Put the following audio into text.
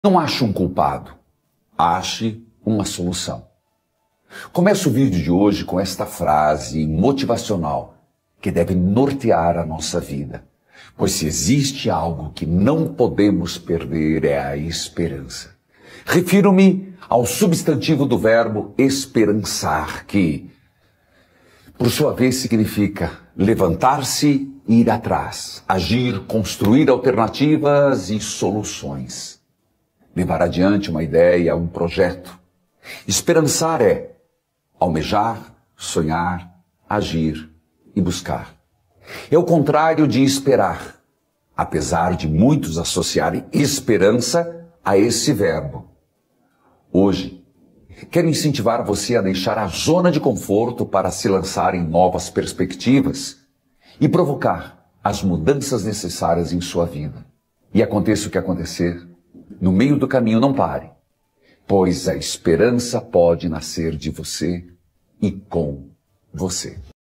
Não ache um culpado, ache uma solução. Começo o vídeo de hoje com esta frase motivacional que deve nortear a nossa vida. Pois se existe algo que não podemos perder é a esperança. Refiro-me ao substantivo do verbo esperançar, que, por sua vez, significa levantar-se e ir atrás, agir, construir alternativas e soluções. Levar adiante uma ideia, um projeto. Esperançar é almejar, sonhar, agir e buscar. É o contrário de esperar, apesar de muitos associarem esperança a esse verbo. Hoje, quero incentivar você a deixar a zona de conforto para se lançar em novas perspectivas e provocar as mudanças necessárias em sua vida. E aconteça o que acontecer, no meio do caminho não pare, pois a esperança pode nascer de você e com você.